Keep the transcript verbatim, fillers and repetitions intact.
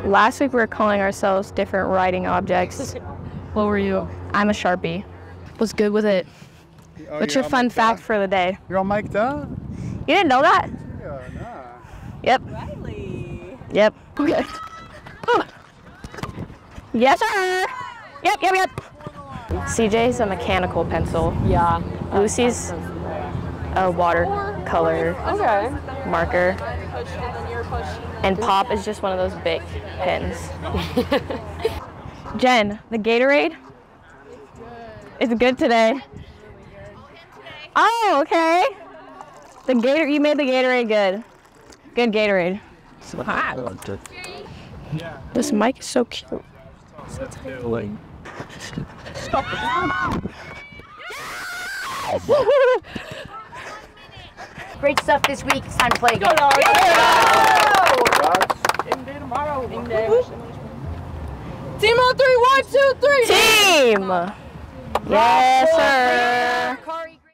Last week we were calling ourselves different writing objects. What were you? I'm a Sharpie. Was good with it. Oh, What's your fun fact for the day? You're all mic'd up? You didn't know that? Yeah, nah. Yep. Riley. Yep. Okay. Oh. Yes, sir. Yep, yep, yep. C J's a mechanical pencil. Yeah. Lucy's a watercolor Okay. marker. And Pop is just one of those big pens. Jen, the Gatorade? It's good. It's good today. Oh, okay. The Gator, you made the Gatorade good. Good Gatorade. So hot. This mic is so cute. Great stuff this week. It's time to play again. Game day tomorrow. Game day. Team on three, one, two, three. Team! Yes, sir.